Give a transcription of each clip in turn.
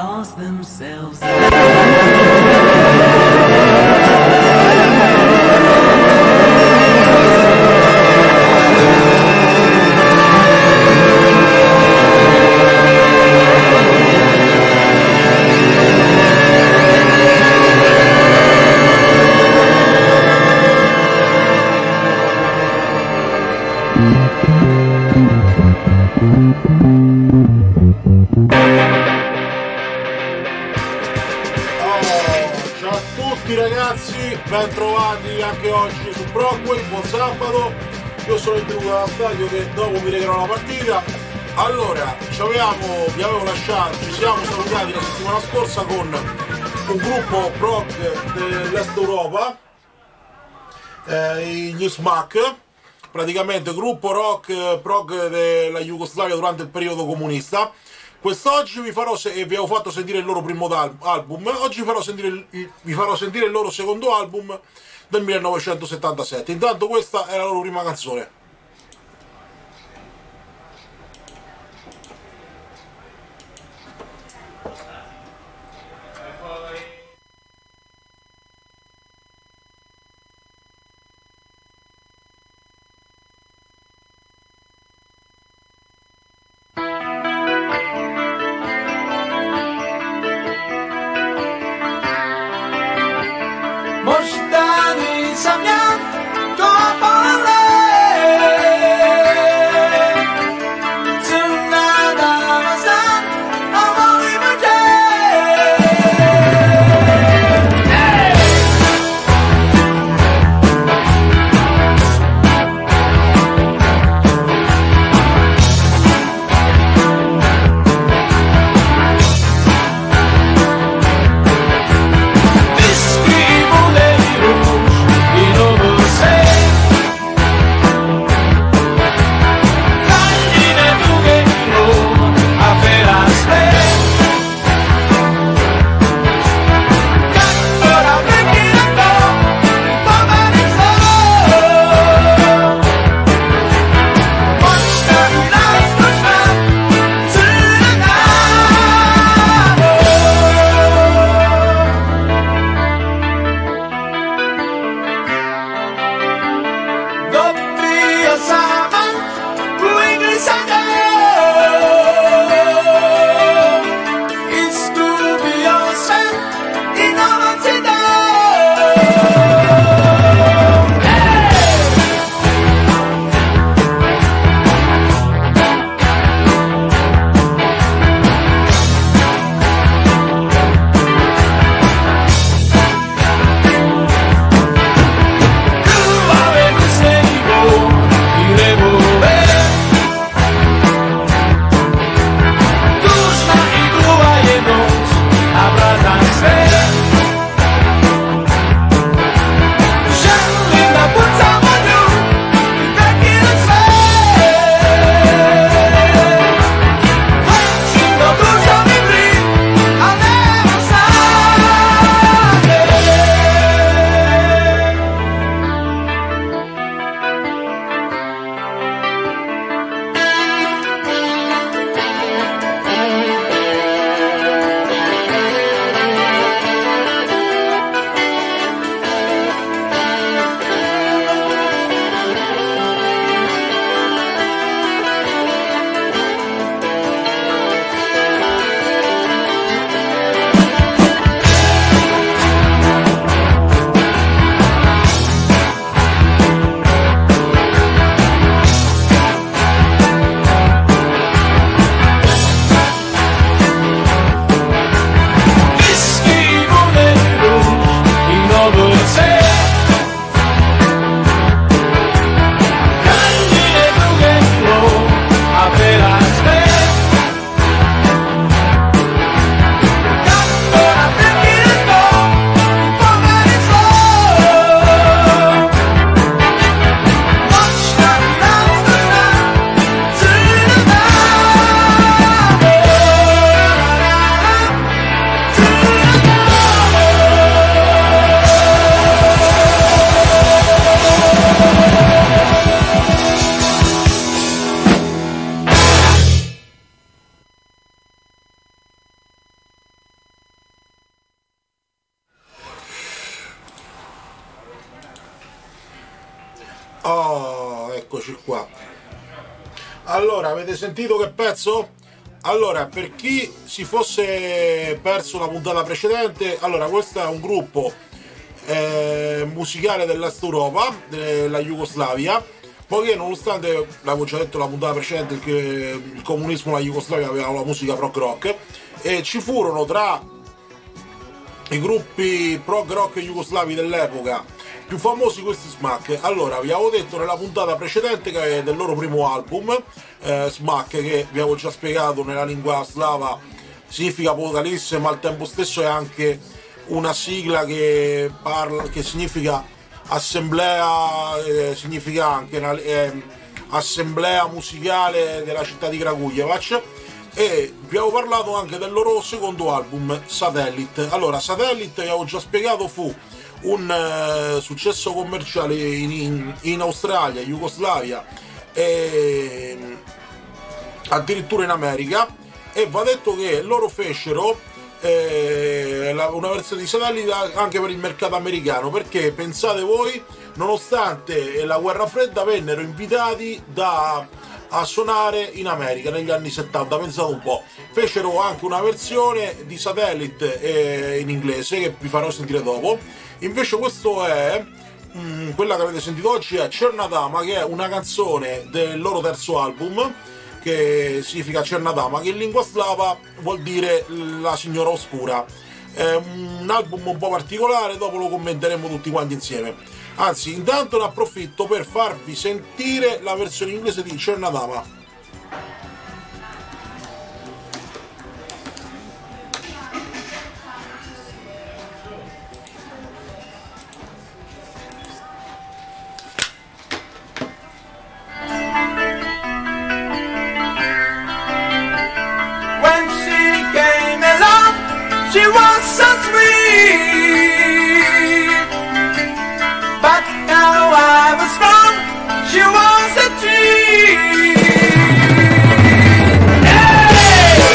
lost themselves. Bentrovati anche oggi su Brockway, buon sabato. Io sono il Tenuto dallo stadio che dopo mi regherò la partita. Allora, vi avevo lasciato, ci siamo salutati la settimana scorsa con un gruppo prog dell'Est Europa, gli SMAC, praticamente gruppo rock prog della Jugoslavia durante il periodo comunista. Quest'oggi vi avevo fatto sentire il loro primo album, oggi vi farò sentire il loro secondo album del 1977. Intanto questa è la loro prima canzone. Možda nisam ja ko pale Oh, eccoci qua. Allora, avete sentito che pezzo? Allora, per chi si fosse perso la puntata precedente, allora questo è un gruppo musicale dell'Est Europa, della Jugoslavia, poiché nonostante, l'avevo già detto la puntata precedente, che il comunismo, la Jugoslavia aveva la musica prog rock, e ci furono tra i gruppi prog rock jugoslavi dell'epoca più famosi questi Smack. Allora, vi avevo detto nella puntata precedente che è del loro primo album, Smack, che vi avevo già spiegato nella lingua slava significa apocalisse, ma al tempo stesso è anche una sigla che parla, che significa assemblea, significa anche assemblea musicale della città di Kragujevac. E vi avevo parlato anche del loro secondo album, Satellite. Allora, Satellite, vi avevo già spiegato, fu un successo commerciale in Australia, Jugoslavia e addirittura in America, e va detto che loro fecero una versione di Satellite anche per il mercato americano, perché pensate voi, nonostante la guerra fredda, vennero invitati a suonare in America negli anni 70, pensate un po'. Fecero anche una versione di Satellite in inglese che vi farò sentire dopo. Invece questo è quella che avete sentito oggi, è Cernadama, che è una canzone del loro terzo album, che significa Cernadama, che in lingua slava vuol dire la signora oscura. È un album un po' particolare, dopo lo commenteremo tutti quanti insieme. Anzi, intanto ne approfitto per farvi sentire la versione inglese di Cernadama. When she came along, she was so sweet. But now I was wrong, she was a dream. Hey!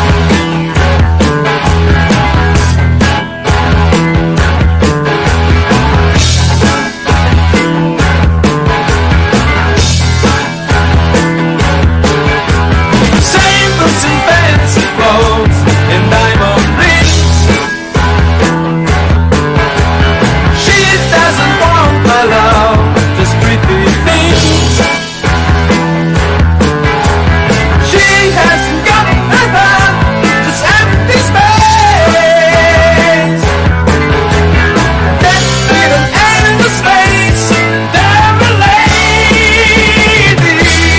Sables and fancy clothes and diamond rings. She doesn't want my love, just pretty things. She hasn't got a heart, just empty space. That little end of space, there a lady.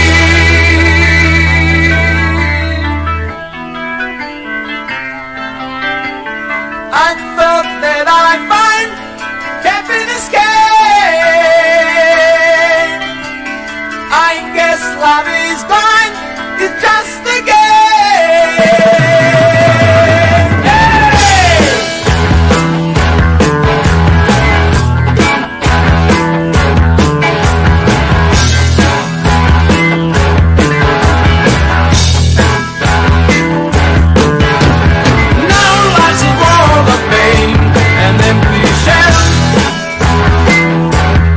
I thought that I'd find happiness again. I guess love is blind, it's just a game. Hey! Now life's a world of pain and empty shells.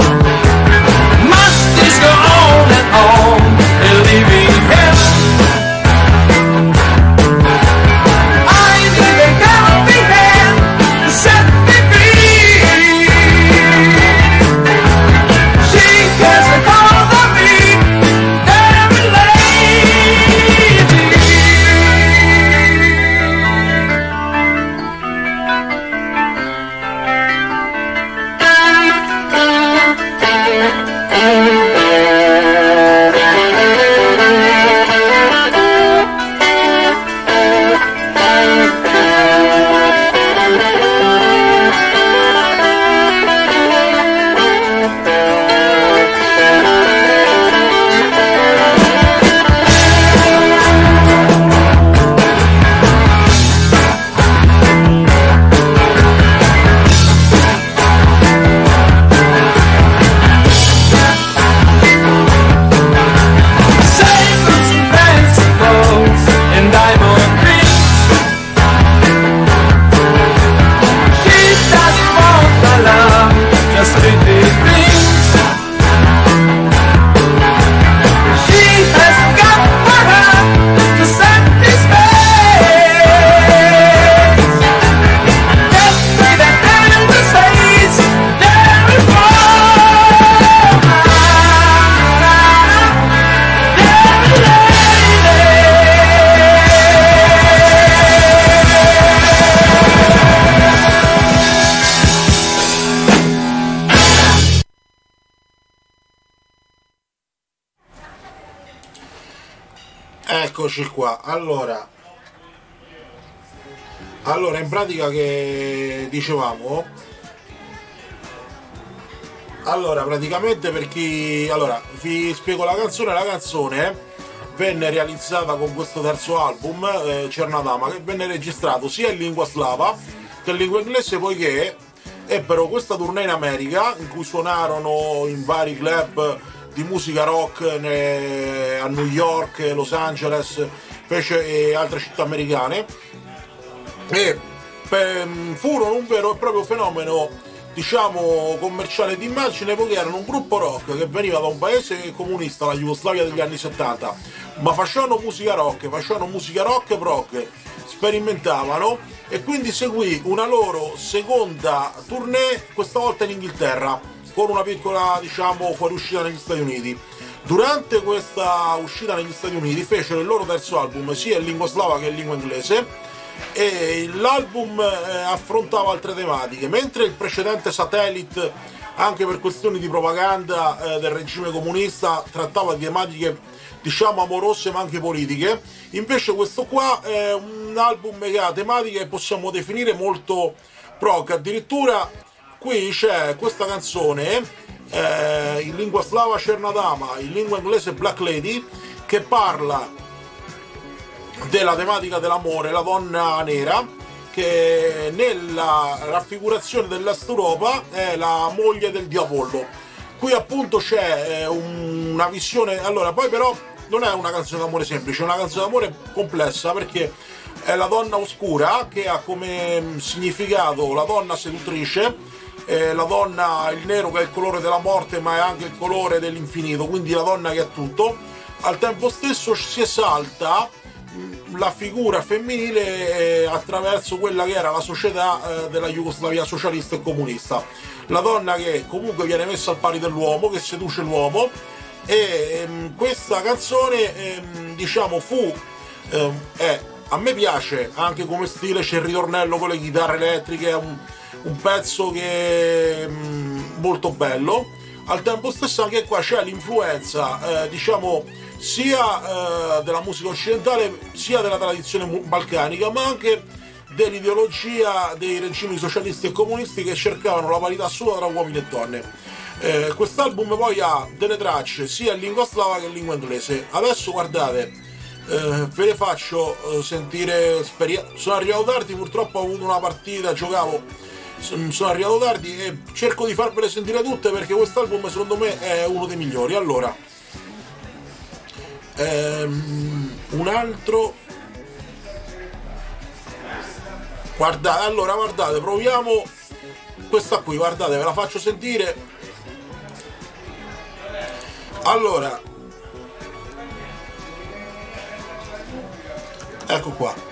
Must this go on and on, a living hell? eccoci qua. Allora, in pratica che dicevamo, allora praticamente per chi, allora vi spiego la canzone venne realizzata con questo terzo album, Cernadama, che venne registrato sia in lingua slava che in lingua inglese, poiché ebbero questa tournée in America in cui suonarono in vari club di musica rock a New York, Los Angeles e altre città americane, e furono un vero e proprio fenomeno, diciamo, commerciale d'immagine, poiché erano un gruppo rock che veniva da un paese comunista, la Jugoslavia degli anni 70, ma facevano musica rock prog, sperimentavano, e quindi seguì una loro seconda tournée, questa volta in Inghilterra, con una piccola, diciamo, fuoriuscita negli Stati Uniti. Durante questa uscita negli Stati Uniti fecero il loro terzo album sia in lingua slava che in lingua inglese, e l'album affrontava altre tematiche, mentre il precedente Satellite, anche per questioni di propaganda del regime comunista, trattava di tematiche, diciamo, amorose ma anche politiche. Invece questo qua è un album che ha tematiche che possiamo definire molto prog. Addirittura qui c'è questa canzone in lingua slava, Cernadama, in lingua inglese Black Lady, che parla della tematica dell'amore, la donna nera, che nella raffigurazione dell'Est Europa è la moglie del dio Apollo. Qui appunto c'è una visione, allora poi però non è una canzone d'amore semplice, è una canzone d'amore complessa, perché è la donna oscura, che ha come significato la donna seduttrice, la donna, il nero che è il colore della morte ma è anche il colore dell'infinito, quindi la donna che è tutto. Al tempo stesso si esalta la figura femminile attraverso quella che era la società della Jugoslavia socialista e comunista, la donna che comunque viene messa al pari dell'uomo, che seduce l'uomo, e questa canzone diciamo a me piace anche come stile, c'è il ritornello con le chitarre elettriche, è un pezzo che è molto bello. Al tempo stesso anche qua c'è l'influenza diciamo sia della musica occidentale sia della tradizione balcanica, ma anche dell'ideologia dei regimi socialisti e comunisti che cercavano la parità assoluta tra uomini e donne. Quest'album poi ha delle tracce sia in lingua slava che in lingua inglese. Adesso guardate, ve le faccio sentire. Sono arrivato tardi, purtroppo ho avuto una partita, giocavo, sono arrivato tardi e cerco di farvele sentire tutte, perché quest'album secondo me è uno dei migliori. Allora, un altro, guardate, proviamo questa qui, guardate, ve la faccio sentire. Allora, ecco qua.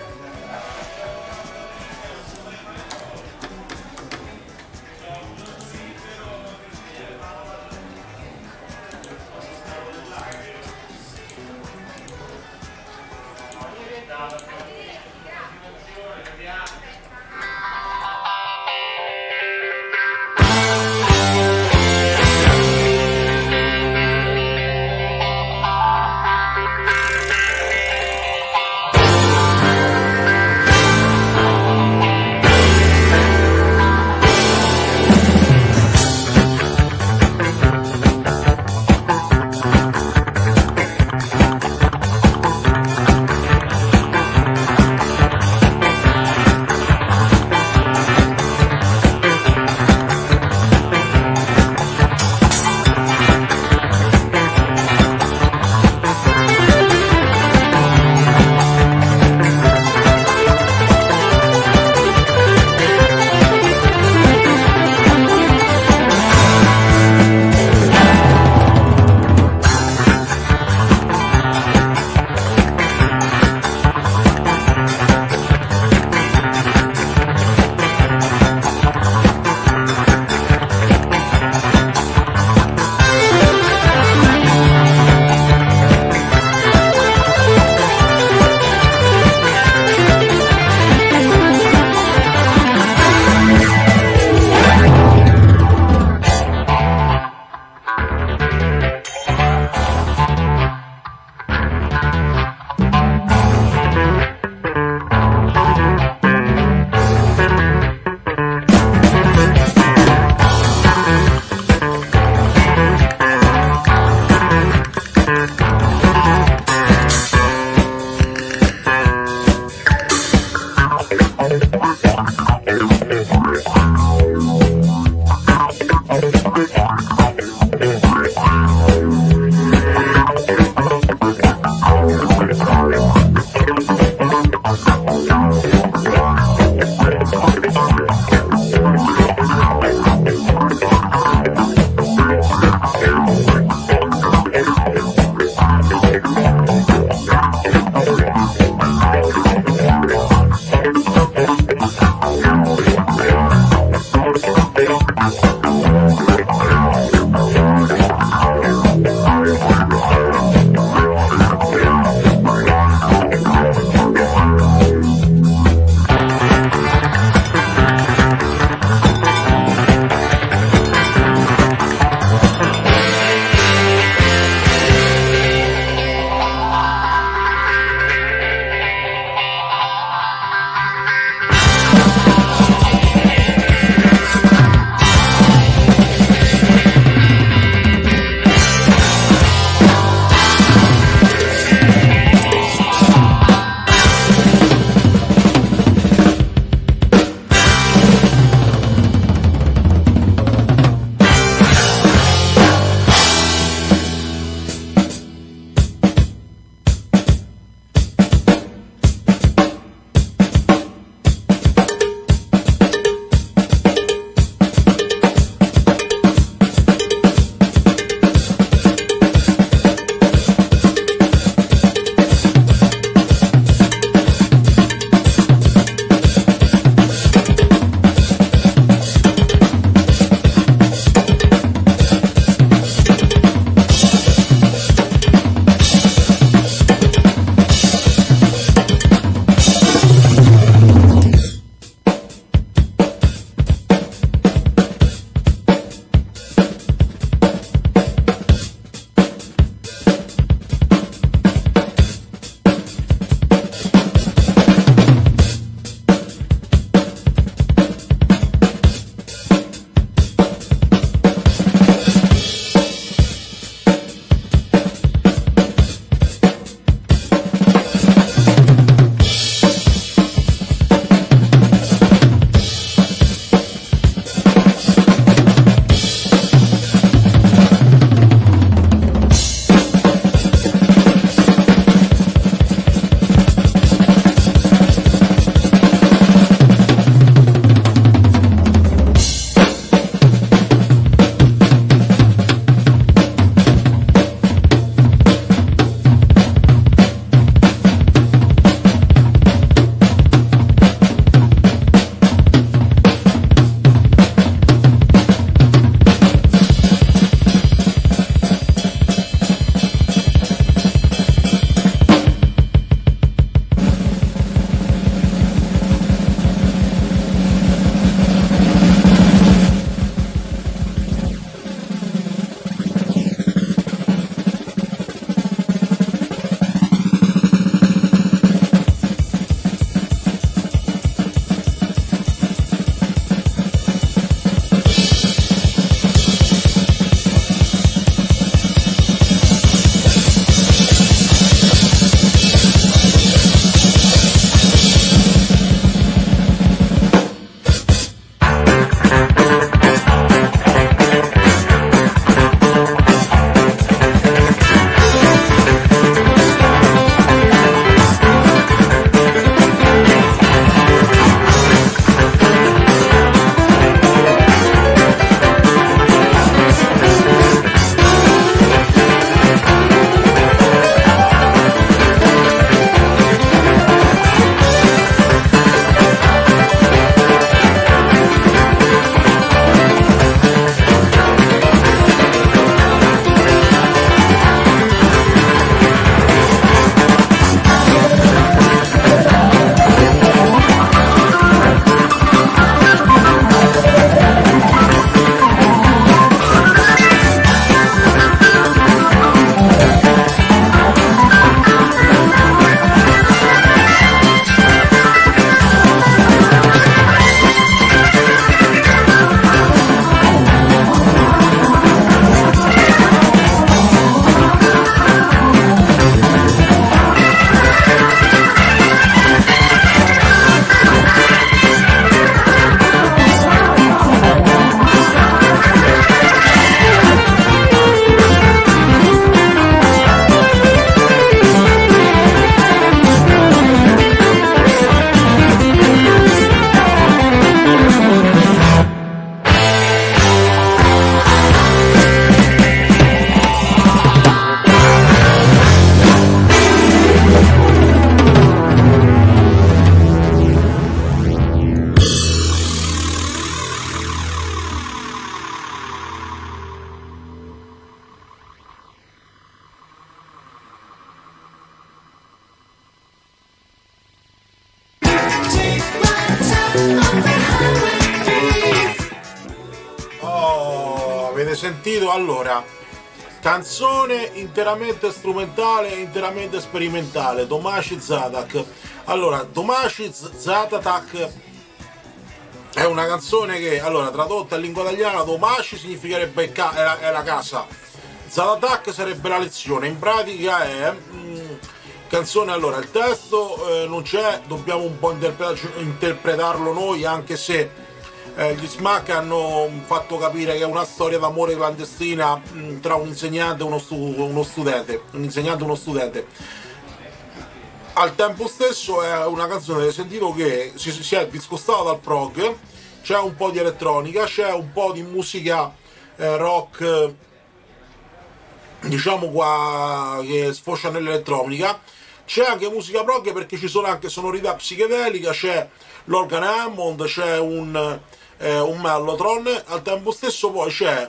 avete sentito? Allora, canzone interamente strumentale e interamente sperimentale, Tomáš Zadatak. Allora, Tomáš Zadatak è una canzone che, allora, tradotta in lingua italiana, Tomáš significherebbe è la casa, Zadatak sarebbe la lezione. In pratica è canzone, allora, il testo non c'è, dobbiamo un po' interpretarlo noi, anche se gli Smack hanno fatto capire che è una storia d'amore clandestina tra un insegnante e uno studente, un insegnante e uno studente. Al tempo stesso è una canzone, avete sentito, che si è discostata dal prog, c'è un po' di elettronica, c'è un po' di musica rock, diciamo qua, che sfocia nell'elettronica, c'è anche musica prog perché ci sono anche sonorità psichedelica, c'è l'organ Hammond, c'è un mellotron, al tempo stesso poi c'è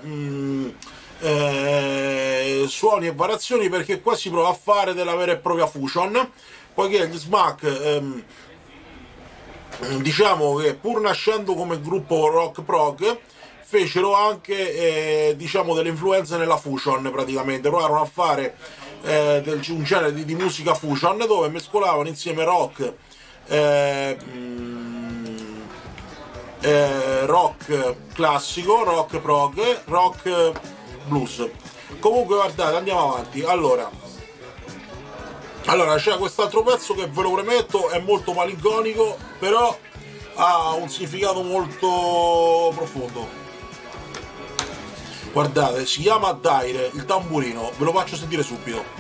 suoni e variazioni, perché qua si prova a fare della vera e propria fusion, poiché gli Smack diciamo che pur nascendo come gruppo rock prog fecero anche diciamo delle influenze nella fusion, praticamente provarono a fare un genere di musica fusion dove mescolavano insieme rock, rock classico, rock prog, rock blues. Comunque guardate, andiamo avanti. Allora c'è quest'altro pezzo che, ve lo premetto, è molto malinconico, però ha un significato molto profondo. Guardate, si chiama Daire, il tamburino, ve lo faccio sentire subito.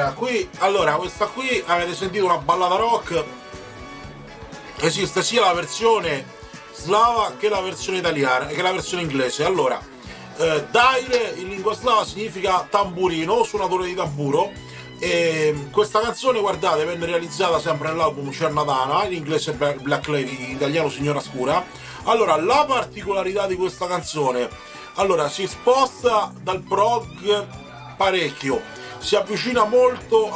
questa qui avete sentito una ballata rock. Esiste sia la versione slava che la versione italiana, che la versione inglese. Allora, Daire in lingua slava significa tamburino, suonatore di tamburo. E questa canzone, guardate, venne realizzata sempre nell'album Cernatana, in inglese Black Lady, in italiano Signora Scura. Allora, la particolarità di questa canzone, allora, si sposta dal prog parecchio, si avvicina molto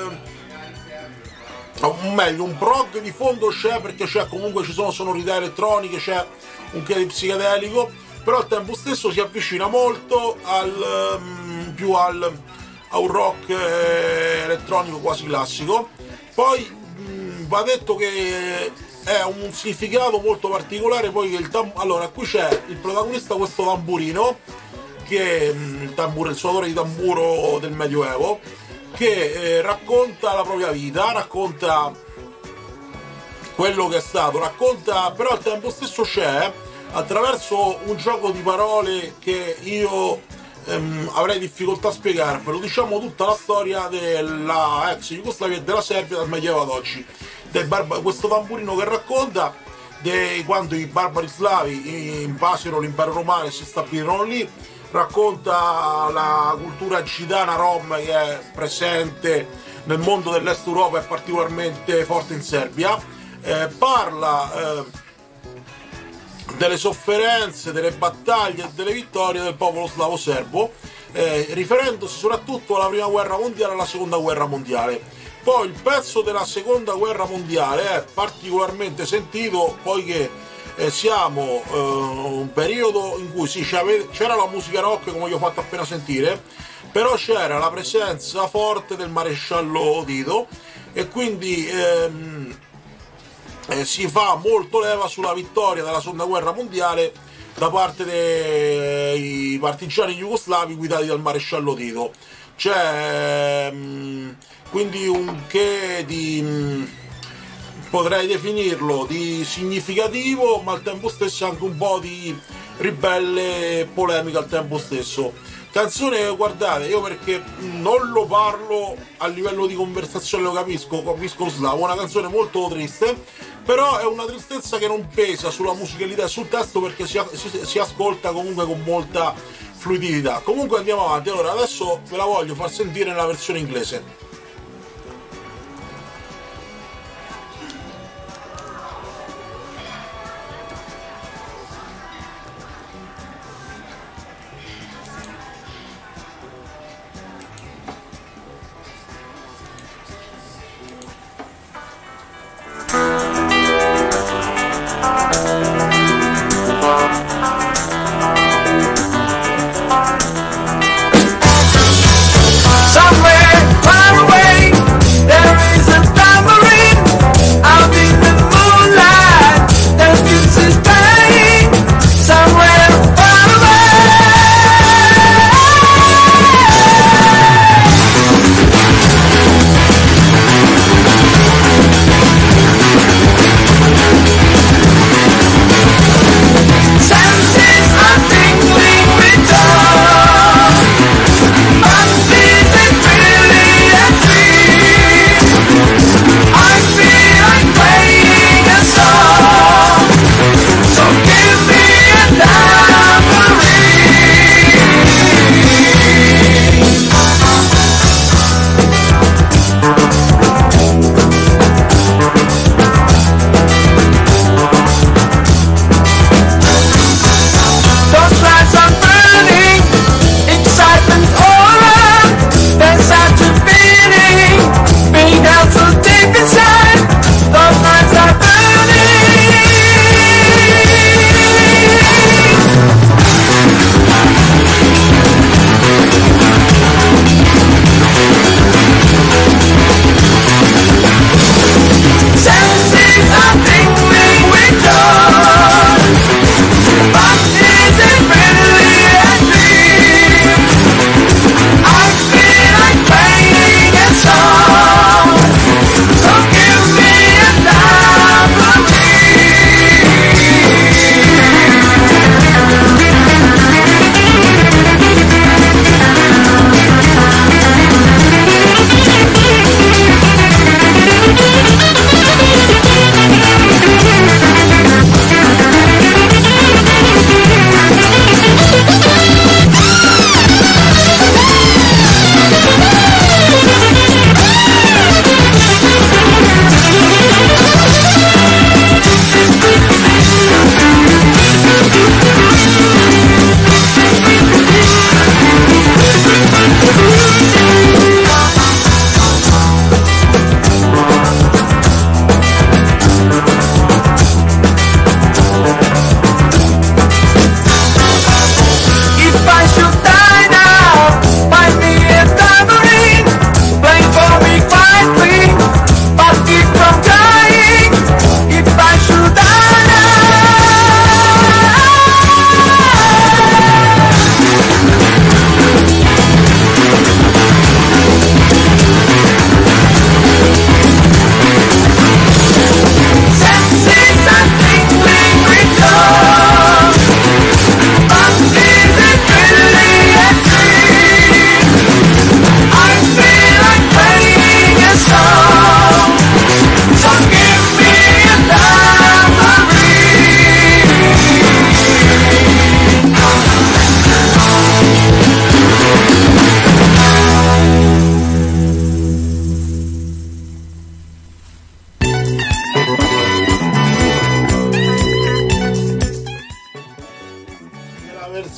meglio, un prog di fondo c'è, perché comunque ci sono sonorità elettroniche, c'è un che di psichedelico, però al tempo stesso si avvicina molto a un rock elettronico quasi classico. Poi va detto che è un significato molto particolare, poi che allora qui c'è il protagonista, questo tamburino, che è il suonatore di tamburo del Medioevo, che racconta la propria vita, racconta quello che è stato, racconta, però al tempo stesso c'è, attraverso un gioco di parole che io avrei difficoltà a spiegarvelo, diciamo tutta la storia della ex Jugoslavia e della Serbia dal Medioevo ad oggi. Questo tamburino che racconta di quando i barbari slavi invasero l'impero romano e si stabilirono lì, racconta la cultura gitana rom che è presente nel mondo dell'est Europa e particolarmente forte in Serbia, parla delle sofferenze, delle battaglie e delle vittorie del popolo slavo serbo, riferendosi soprattutto alla prima guerra mondiale e alla seconda guerra mondiale. Poi il pezzo della seconda guerra mondiale è particolarmente sentito, poiché siamo un periodo in cui sì, c'era la musica rock come vi ho fatto appena sentire, però c'era la presenza forte del maresciallo Tito, e quindi si fa molto leva sulla vittoria della seconda guerra mondiale da parte dei partigiani jugoslavi guidati dal maresciallo Tito. C'è quindi un che di, potrei definirlo, di significativo, ma al tempo stesso anche un po' di ribelle e polemica al tempo stesso. Canzone, guardate, io perché non lo parlo a livello di conversazione, lo capisco lo slavo, una canzone molto triste, però è una tristezza che non pesa sulla musicalità e sul testo, perché si ascolta comunque con molta fluidità. Comunque andiamo avanti. Allora, adesso ve la voglio far sentire nella versione inglese. Somewhere far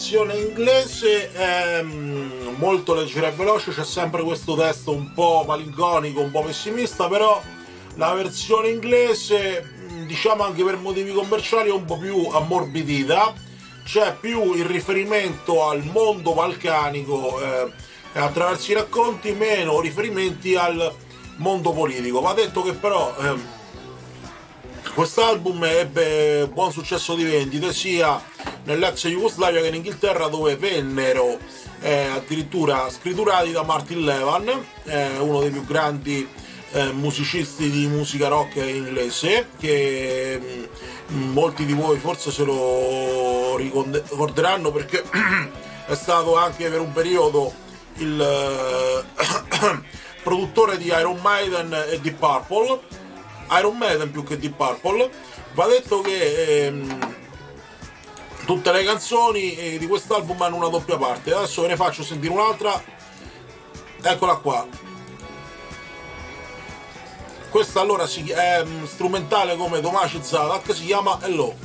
versione inglese è molto leggera e veloce, c'è sempre questo testo un po' malinconico, un po' pessimista, però la versione inglese, diciamo anche per motivi commerciali, è un po' più ammorbidita, c'è più il riferimento al mondo balcanico attraverso i racconti, meno riferimenti al mondo politico. Va detto che però quest'album ebbe buon successo di vendite sia nell'ex Jugoslavia che in Inghilterra, dove vennero addirittura scritturati da Martin Levan, uno dei più grandi musicisti di musica rock inglese, che molti di voi forse se lo ricorderanno perché è stato anche per un periodo il produttore di Iron Maiden e Deep Purple, Iron Maiden più che Deep Purple. Va detto che tutte le canzoni di quest'album hanno una doppia parte. Adesso ve ne faccio sentire un'altra, eccola qua. Questa allora è strumentale come Tomaci Zadak, si chiama Hello.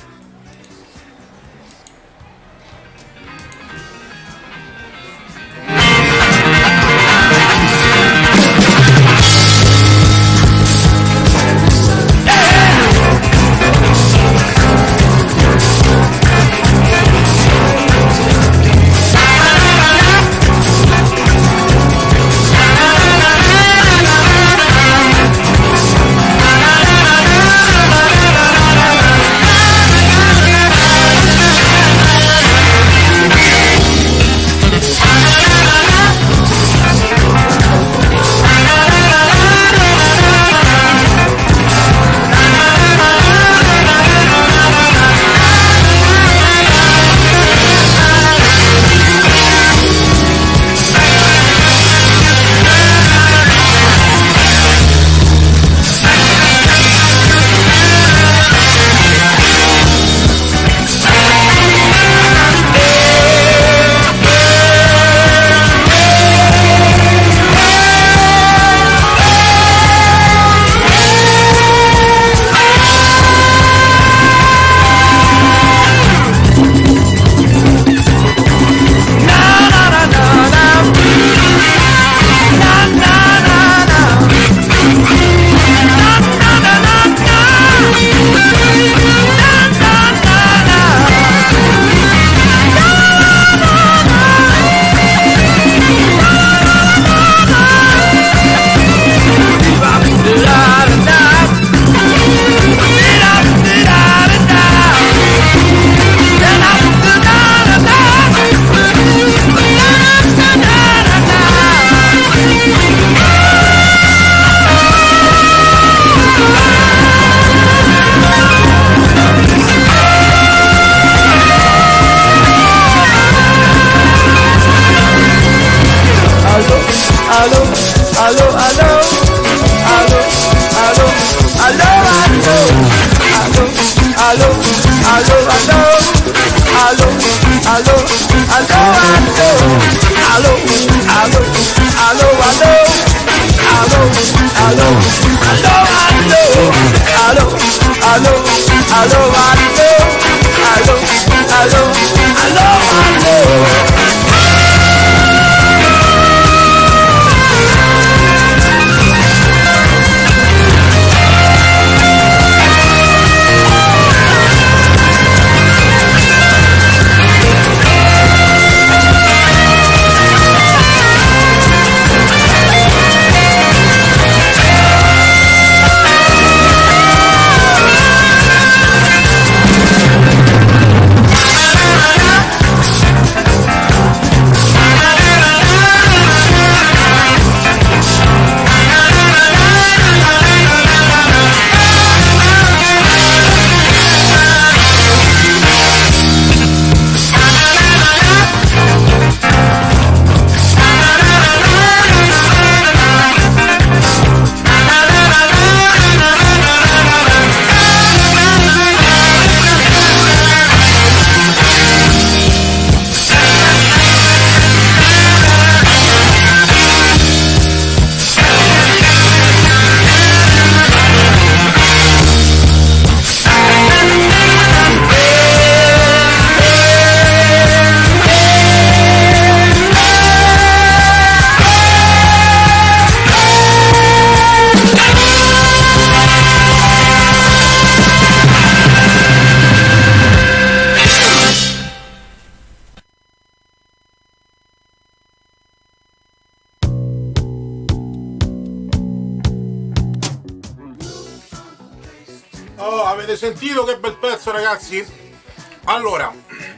Oh, avete sentito che bel pezzo, ragazzi? Allora,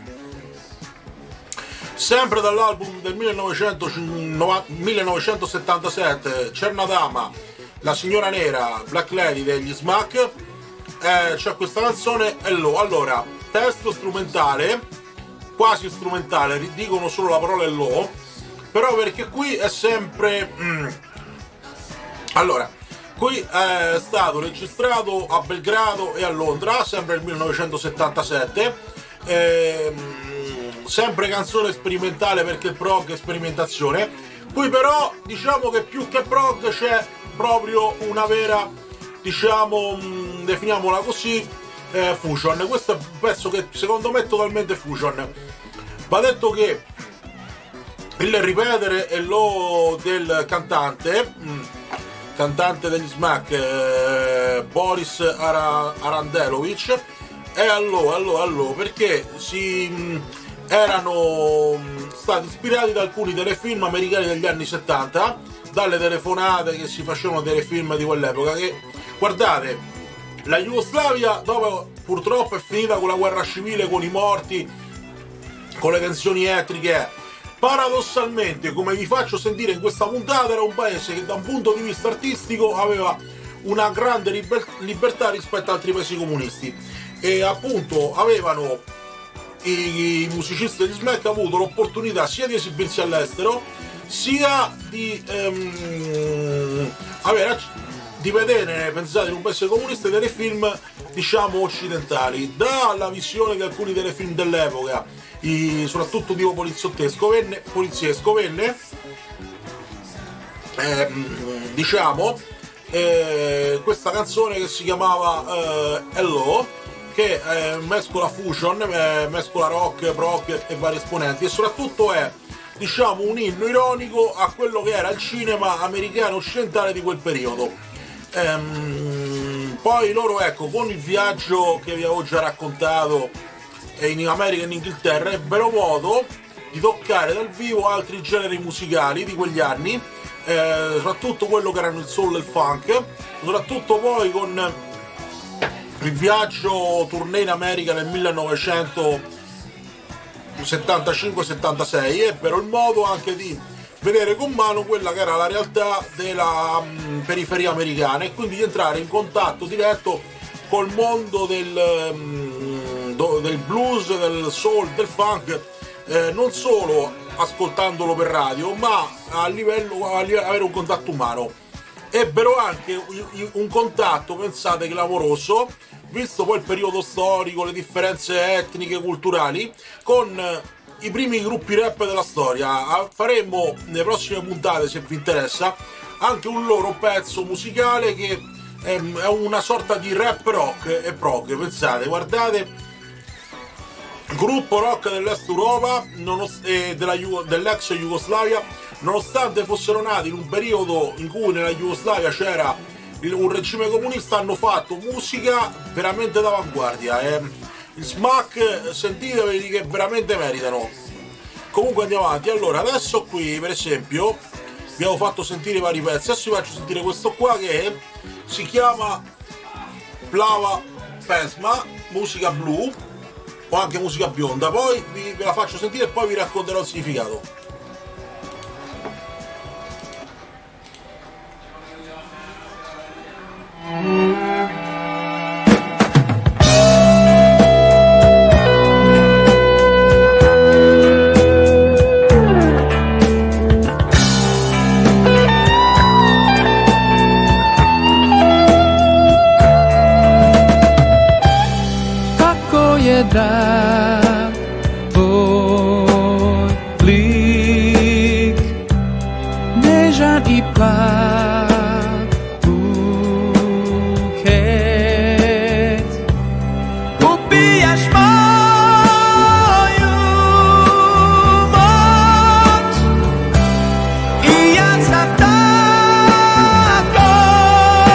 sempre dall'album del 1977, Cernadama, La signora nera, Black Lady degli Smack, c'è questa canzone Hello. Allora, testo strumentale, quasi strumentale, dicono solo la parola Hello, però perché qui è sempre... Allora, qui è stato registrato a Belgrado e a Londra, sempre nel 1977, sempre canzone sperimentale perché il prog è sperimentazione. Qui però diciamo che più che prog c'è proprio una vera, diciamo, definiamola così, fusion. Questo è un pezzo che secondo me è totalmente fusion. Va detto che il ripetere è lo del cantante degli Smack, Boris Arandelovic, è allo perché erano stati ispirati da alcuni telefilm americani degli anni 70, dalle telefonate che si facevano ai telefilm di quell'epoca, che guardate, la Jugoslavia dopo purtroppo è finita con la guerra civile, con i morti, con le tensioni etniche. Paradossalmente, come vi faccio sentire in questa puntata, era un paese che da un punto di vista artistico aveva una grande libertà rispetto ad altri paesi comunisti, e appunto avevano i musicisti di Smack avuto l'opportunità sia di esibirsi all'estero, sia di vedere, pensate, in un paese comunista dei telefilm, diciamo, occidentali, dalla visione di alcuni telefilm dell'epoca, soprattutto tipo poliziesco venne, diciamo, questa canzone che si chiamava Hello, che mescola fusion, mescola rock, prog e vari esponenti, e soprattutto è, diciamo, un inno ironico a quello che era il cinema americano occidentale di quel periodo. Poi loro, ecco, con il viaggio che vi avevo già raccontato in America e in Inghilterra, ebbero modo di toccare dal vivo altri generi musicali di quegli anni, soprattutto quello che erano il soul e il funk, soprattutto poi con il viaggio tournée in America nel 1975-76, ebbero il modo anche di vedere con mano quella che era la realtà della periferia americana, e quindi di entrare in contatto diretto col mondo del blues, del soul, del funk, non solo ascoltandolo per radio, ma a livello avere un contatto umano. Ebbero anche un contatto, pensate, clamoroso, visto poi il periodo storico, le differenze etniche, culturali, con i primi gruppi rap della storia. Faremo nelle prossime puntate, se vi interessa, anche un loro pezzo musicale che è una sorta di rap rock e prog. Pensate, guardate, gruppo rock dell'Est Europa dell'ex Jugoslavia, nonostante fossero nati in un periodo in cui nella Jugoslavia c'era un regime comunista, hanno fatto musica veramente d'avanguardia. Il Smack, sentitevi, che veramente meritano. Comunque andiamo avanti. Allora, adesso qui per esempio vi avevo fatto sentire vari pezzi, adesso vi faccio sentire questo qua che si chiama Plava Pesma, musica blu o anche musica bionda, poi ve la faccio sentire e poi vi racconterò il significato.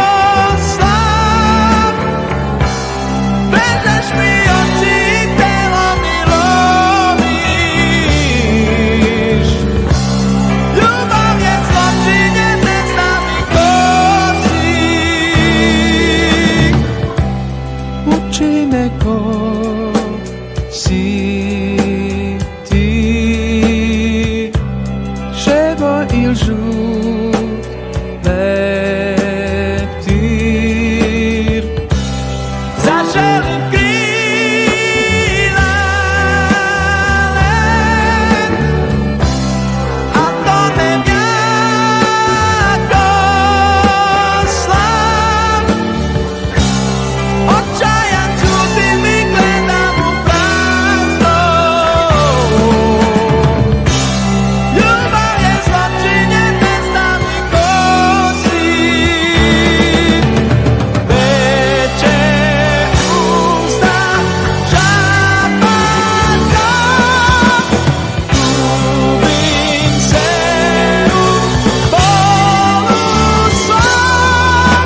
Będziesz mi od ciebie Cine così ti scevo il giù leptir Zaczęli grilla a to ne miago slav Odczajan żółty wyglądam u prazno Ljubav je zločinje mestami kosi Veče usta žabaca Gubim se u bolu svom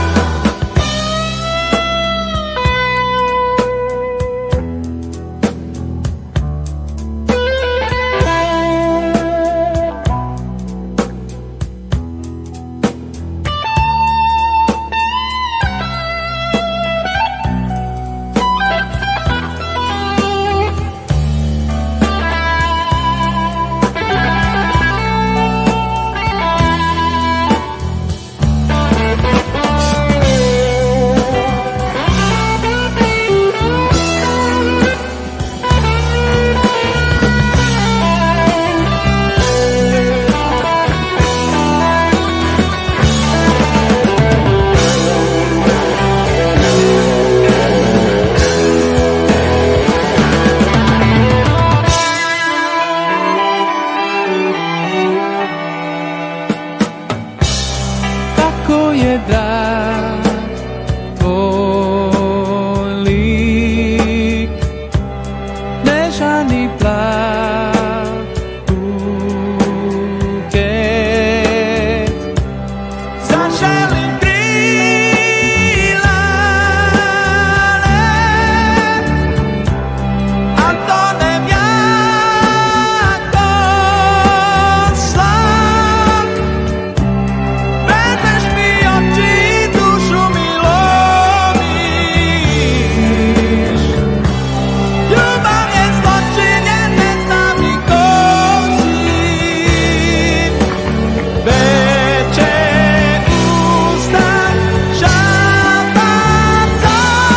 Tako je drag tvoj lik Nežani plav buket Zaželim krila a to ne jako slav Vedeš mi oči, dušu mi lomiš Ljubav je zločinje, ne znam ni kosi Veče usta žabaca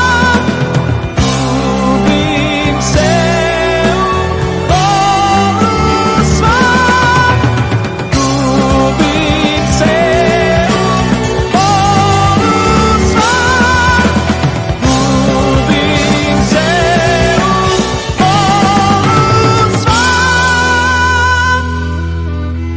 Gubim se u bolu svom Gubim se u bolu svom Gubim se u bolu svom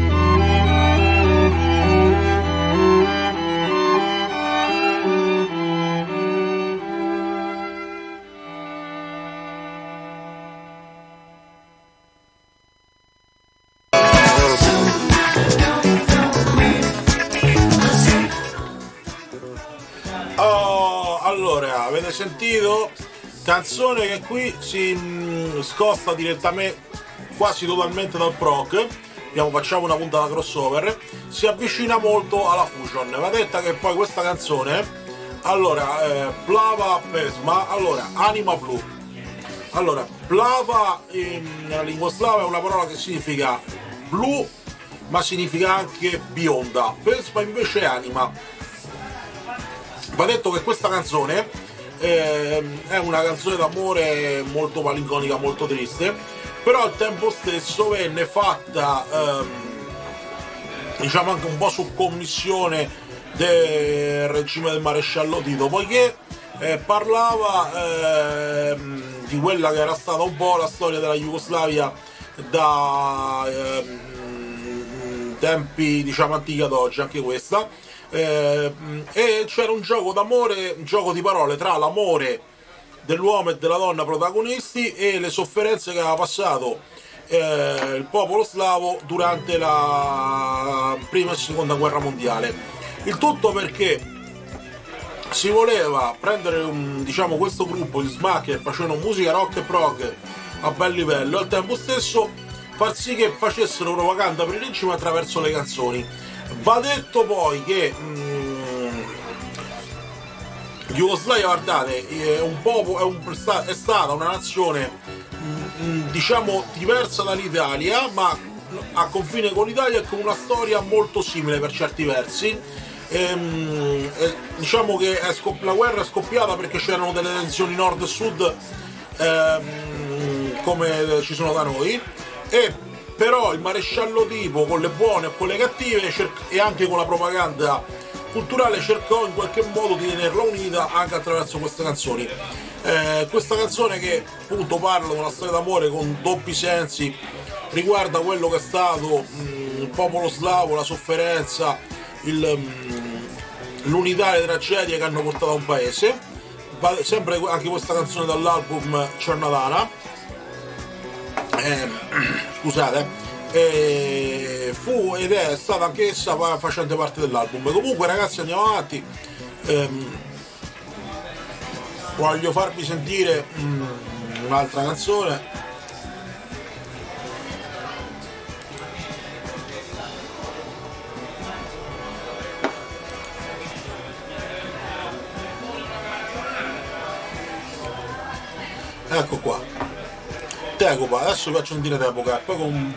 Oh, allora, avete sentito? Canzone che qui si scosta direttamente, quasi totalmente dal prog. Facciamo una puntata crossover. Si avvicina molto alla fusion. Va detta che poi questa canzone, allora, Plava Pesma, allora, Anima Blu. Allora, Plava nella lingua slava è una parola che significa blu, ma significa anche bionda. Pesma invece è anima. Va detto che questa canzone è una canzone d'amore molto malinconica, molto triste, però al tempo stesso venne fatta diciamo anche un po' su commissione del regime del maresciallo Tito, poiché parlava di quella che era stata un po' la storia della Jugoslavia da tempi diciamo antichi ad oggi, anche questa. E c'era un gioco d'amore, un gioco di parole tra l'amore dell'uomo e della donna protagonisti e le sofferenze che aveva passato il popolo slavo durante la prima e seconda guerra mondiale. Il tutto perché si voleva prendere diciamo questo gruppo di smacchi che facevano musica rock e prog a bel livello e al tempo stesso far sì che facessero propaganda per il regime attraverso le canzoni. Va detto poi che Jugoslavia, guardate, è un popolo, è stata una nazione diciamo diversa dall'Italia, ma a confine con l'Italia e con una storia molto simile per certi versi. Diciamo che la guerra è scoppiata perché c'erano delle tensioni nord e sud, come ci sono da noi, e però il maresciallo Tipo, con le buone e con le cattive e anche con la propaganda culturale, cercò in qualche modo di tenerla unita anche attraverso queste canzoni. Questa canzone, che appunto parla di una storia d'amore con doppi sensi, riguarda quello che è stato il popolo slavo, la sofferenza, l'unità e le tragedie che hanno portato a un paese. Sempre anche questa canzone dall'album Cernadana, scusate, fu ed è stata anch'essa facente parte dell'album. Comunque ragazzi, andiamo avanti. Voglio farvi sentire un'altra canzone. Ecco qua, Tecopa, adesso vi faccio sentire Tecopa, poi con...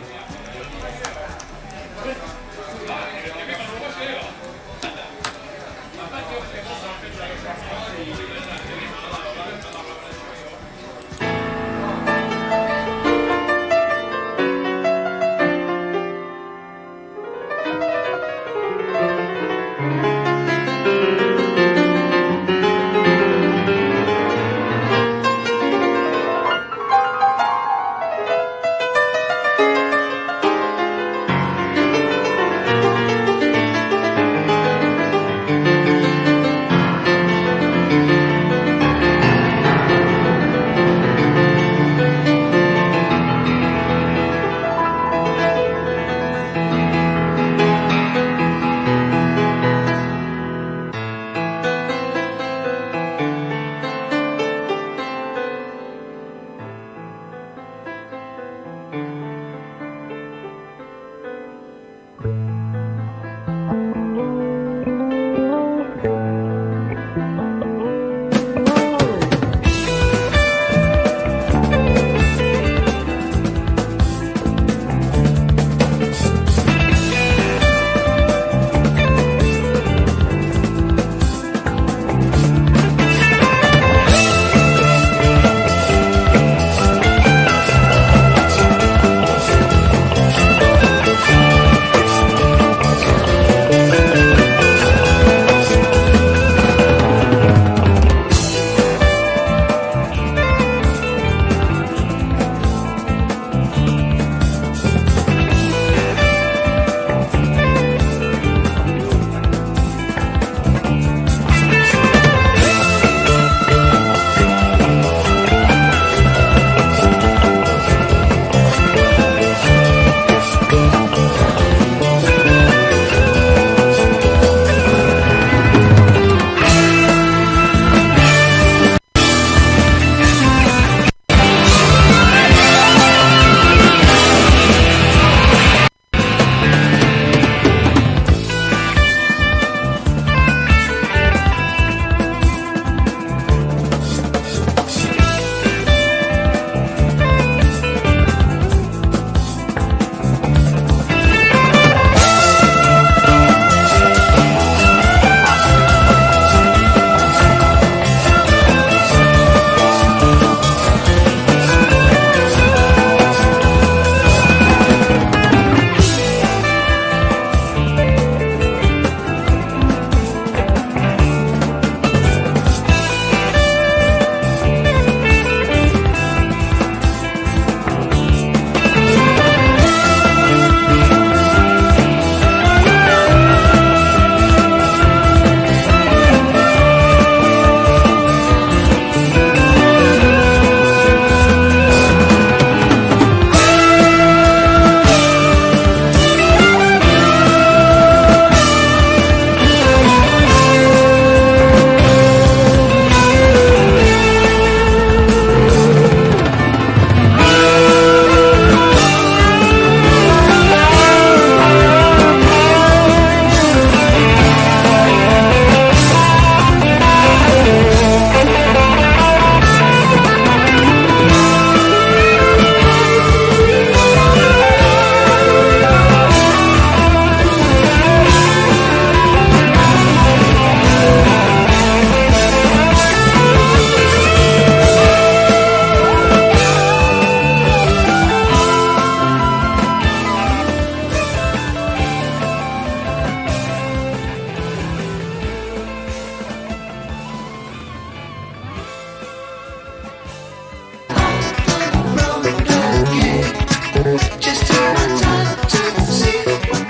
Just turn my time to see what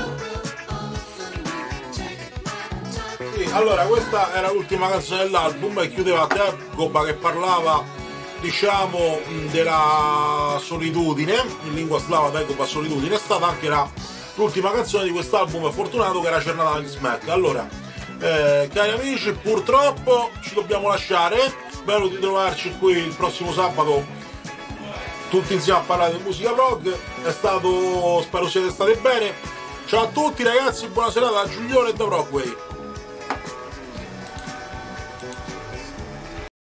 Sì, allora questa era l'ultima canzone dell'album e chiudeva Tegoba, che parlava, diciamo, della solitudine, in lingua slava Tegoba solitudine. È stata anche l'ultima canzone di quest'album fortunato, che era Cernata di Smack. Allora, cari amici, purtroppo ci dobbiamo lasciare, spero di trovarci qui il prossimo sabato tutti insieme a parlare di musica prog. Spero siate stati bene. Ciao a tutti ragazzi, buona serata da Giulione e da Broadway.